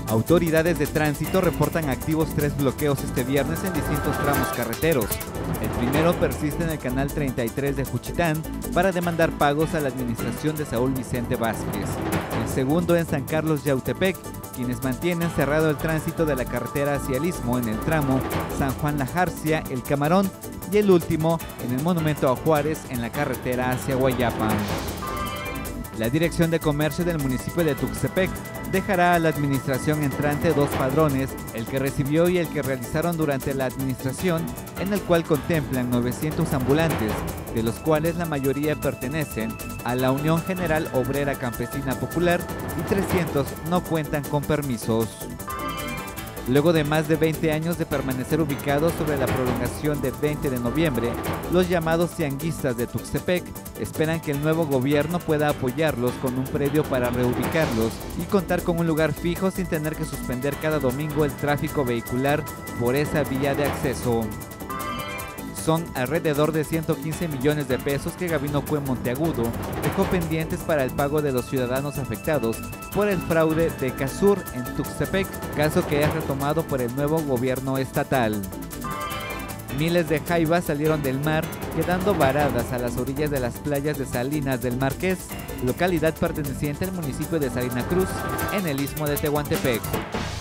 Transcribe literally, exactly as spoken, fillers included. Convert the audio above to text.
Autoridades de tránsito reportan activos tres bloqueos este viernes en distintos tramos carreteros. El primero persiste en el canal treinta y tres de Juchitán para demandar pagos a la administración de Saúl Vicente Vázquez. El segundo en San Carlos Yautepec, quienes mantienen cerrado el tránsito de la carretera hacia el Istmo en el tramo San Juan La Jarcia, El Camarón, y el último en el Monumento a Juárez en la carretera hacia Guayapa. La Dirección de Comercio del municipio de Tuxtepec dejará a la administración entrante dos padrones, el que recibió y el que realizaron durante la administración, en el cual contemplan novecientos ambulantes, de los cuales la mayoría pertenecen a la Unión General Obrera Campesina Popular y trescientos no cuentan con permisos. Luego de más de veinte años de permanecer ubicados sobre la prolongación del veinte de noviembre, los llamados tianguistas de Tuxtepec esperan que el nuevo gobierno pueda apoyarlos con un predio para reubicarlos y contar con un lugar fijo sin tener que suspender cada domingo el tráfico vehicular por esa vía de acceso. Son alrededor de ciento quince millones de pesos que Gabino Cue Monteagudo dejó pendientes para el pago de los ciudadanos afectados por el fraude de Casur en Tuxtepec, caso que es retomado por el nuevo gobierno estatal. Miles de jaivas salieron del mar, quedando varadas a las orillas de las playas de Salinas del Marqués, localidad perteneciente al municipio de Salina Cruz, en el istmo de Tehuantepec.